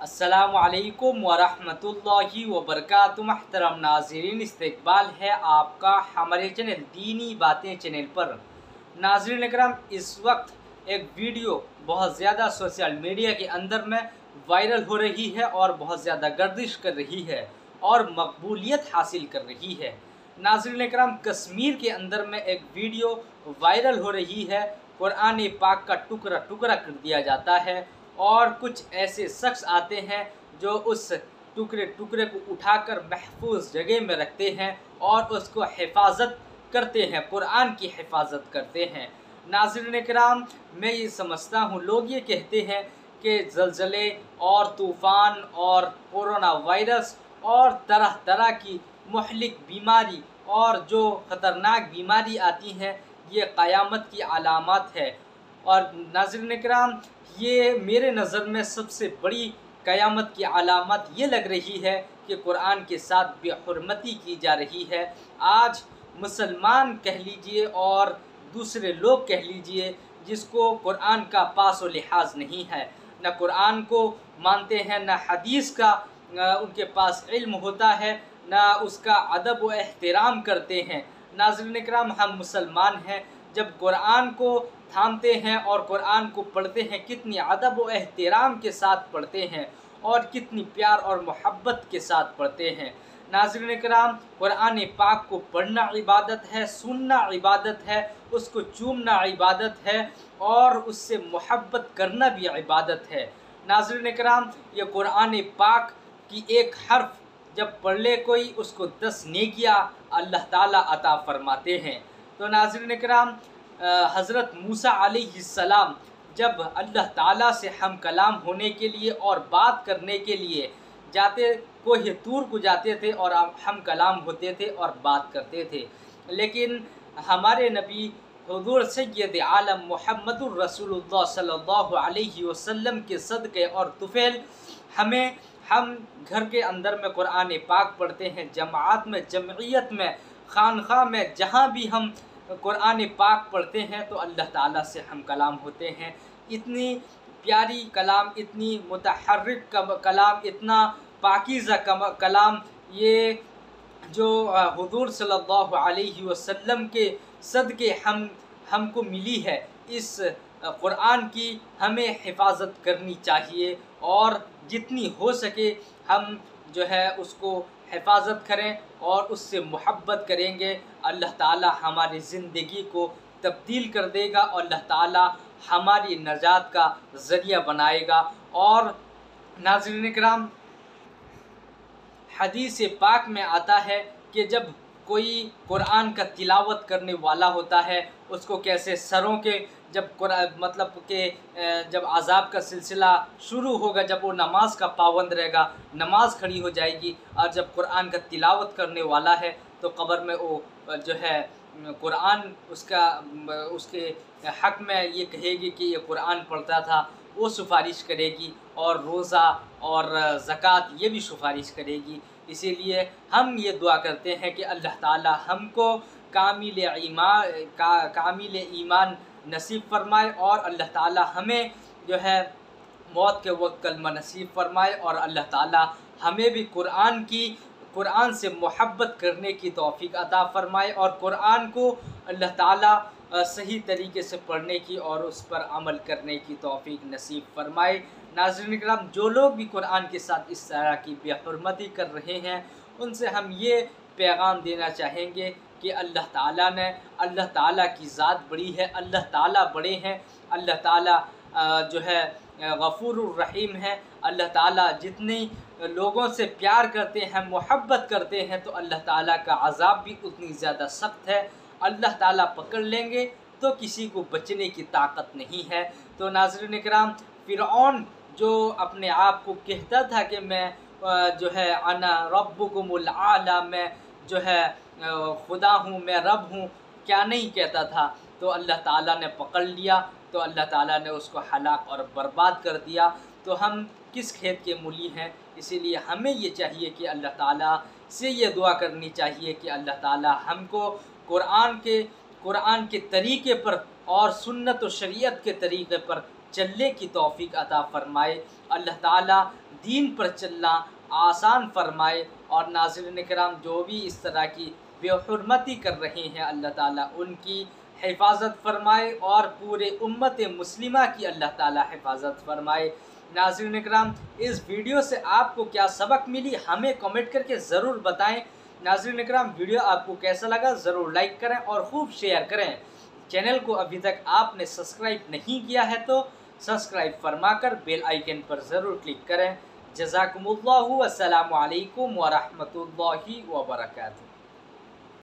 अस्सलामुअलैकुम वरहमतुल्लाहि वबरकातुहू। महतरम नाज़रीन, इस्तकबाल है आपका हमारे चैनल दीनी बातें चैनल पर। नाज़रीन इकराम, इस वक्त एक वीडियो बहुत ज़्यादा सोशल मीडिया के अंदर में वायरल हो रही है और बहुत ज़्यादा गर्दिश कर रही है और मकबूलियत हासिल कर रही है। नाज़रीन इकराम, कश्मीर के अंदर में एक वीडियो वायरल हो रही है। कुरान पाक का टुकड़ा टुकड़ा कर दिया जाता है और कुछ ऐसे शख्स आते हैं जो उस टुकड़े टुकड़े को उठाकर महफूज जगह में रखते हैं और उसको हिफाजत करते हैं, कुरान की हिफाजत करते हैं। नाज़रीन किराम, मैं ये समझता हूँ, लोग ये कहते हैं कि ज़लज़ले और तूफ़ान और कोरोना वायरस और तरह तरह की मुहलिक बीमारी और जो ख़तरनाक बीमारी आती हैं, ये क़यामत की अलामत है। और नाज़रीन किराम, ये मेरे नज़र में सबसे बड़ी क़यामत की अलामत ये लग रही है कि कुरान के साथ बेहुरमती की जा रही है। आज मुसलमान कह लीजिए और दूसरे लोग कह लीजिए, जिसको कुरान का पास व लिहाज नहीं है, न कुरान को मानते हैं, न हदीस का उनके पास इल्म होता है, न उसका अदब व एहतराम करते हैं। नाज़रीन इकराम, हम मुसलमान हैं, जब कुरान को थामते हैं और कुरान को पढ़ते हैं, कितनी अदब व एहतराम के साथ पढ़ते हैं और कितनी प्यार और मोहब्बत के साथ पढ़ते हैं। नाज़रीन किराम, कुरान पाक को पढ़ना इबादत है, सुनना इबादत है, उसको चूमना इबादत है और उससे मोहब्बत करना भी इबादत है। नाज़रीन किराम, ये कुरान पाक की एक हर्फ जब पढ़ ले कोई, उसको 10 नेकियां अल्लाह ताला अता फरमाते हैं। तो नाज़रीन किराम, हज़रत मूसा अलैहिस्सलाम जब अल्लाह ताला से हम कलाम होने के लिए और बात करने के लिए जाते, कोह तूर को जाते थे और हम कलाम होते थे और बात करते थे। लेकिन हमारे नबी हुज़ूर सय्यद आलम मुहम्मदुर रसूलुल्लाह सल्लल्लाहु अलैहि वसल्लम के सदक़े और तुफ़ैल हम घर के अंदर में कुरान पाक पढ़ते हैं, जमात में, जमइयत में, खानखा में, जहाँ भी हम कुरान पाक पढ़ते हैं तो अल्लाह ताला से हम कलाम होते हैं। इतनी प्यारी कलाम, इतनी मुतहर्रिक कलाम, इतना पाकीज़ा कलाम, ये जो हुज़ूर सल्लल्लाहु अलैहि वसल्लम के सदक़े हमको मिली है, इस कुरान की हमें हिफाजत करनी चाहिए और जितनी हो सके हम जो है उसको हिफाजत करें और उससे मोहब्बत करेंगे। अल्लाह ताला हमारी ज़िंदगी को तब्दील कर देगा और अल्लाह ताला हमारी नजात का ज़रिया बनाएगा। और नाज़रीन किराम, हदीस पाक में आता है कि जब कोई कुरान का तिलावत करने वाला होता है, उसको कैसे सरों के मतलब कि जब अज़ाब का सिलसिला शुरू होगा, जब वो नमाज का पाबंद रहेगा, नमाज खड़ी हो जाएगी, और जब कुरान का तिलावत करने वाला है तो कब्र में वो जो है कुरान उसके हक़ में ये कहेगी कि ये कुरान पढ़ता था, वो सिफारिश करेगी, और रोज़ा और ज़कात ये भी सिफारिश करेगी। इसीलिए हम ये दुआ करते हैं कि अल्लाह ताला हमको कामिल ईमान नसीब फरमाए और अल्लाह ताला हमें जो है मौत के वक्त कलमा नसीब फरमाए और अल्लाह ताला हमें भी कुरान से मोहब्बत करने की तौफ़ीक अता फ़रमाए और कुरान को अल्लाह ताला सही तरीके से पढ़ने की और उस पर अमल करने की तौफ़ीक नसीब फ़रमाए। नाज़रीन किराम, जो लोग भी कुरान के साथ इस तरह की बेहुरमती कर रहे हैं, उनसे हम ये पैगाम देना चाहेंगे कि अल्लाह ताला की ज़ात बड़ी है, अल्लाह ताला बड़े हैं, अल्लाह ताला जो है गफ़ूरुर रहीम है। अल्लाह ताला जितने लोगों से प्यार करते हैं, मोहब्बत करते हैं, तो अल्लाह ताला का अज़ाब भी उतनी ज़्यादा सख्त है। अल्लाह ताला पकड़ लेंगे तो किसी को बचने की ताकत नहीं है। तो नाज़रीन किराम, फ़िरऔन जो अपने आप को कहता था कि मैं जो है अना रब्बुकुमुल आला, मैं जो है खुदा हूँ, मैं रब हूँ, क्या नहीं कहता था, तो अल्लाह ताला ने पकड़ लिया, तो अल्लाह ताला ने उसको हलाक और बर्बाद कर दिया। तो हम किस खेत के मूली हैं? इसीलिए हमें ये चाहिए कि अल्लाह ताला से ये दुआ करनी चाहिए कि अल्लाह ताला हमको कुरान के तरीक़े पर और सुन्नत व शरीयत के तरीक़े पर चलने की तौफीक अता फरमाए। अल्लाह ताला दीन पर चलना आसान फरमाए। और नाज़रीन किराम, जो भी इस तरह की बेहुरमती कर रहे हैं, अल्लाह ताला उनकी हिफाजत फरमाए और पूरे उम्मत मुस्लिमा की अल्लाह ताला हिफाजत फरमाए। नाज़रीन किराम, इस वीडियो से आपको क्या सबक मिली हमें कमेंट करके ज़रूर बताएं। नाज़रीन किराम, वीडियो आपको कैसा लगा ज़रूर लाइक करें और खूब शेयर करें। चैनल को अभी तक आपने सब्सक्राइब नहीं किया है तो सब्सक्राइब फरमाकर बेल आइकन पर ज़रूर क्लिक करें। जज़ाकुमुल्लाहु, अस्सलामु अलैकुम व रहमतुल्लाहि व बरकातुहू।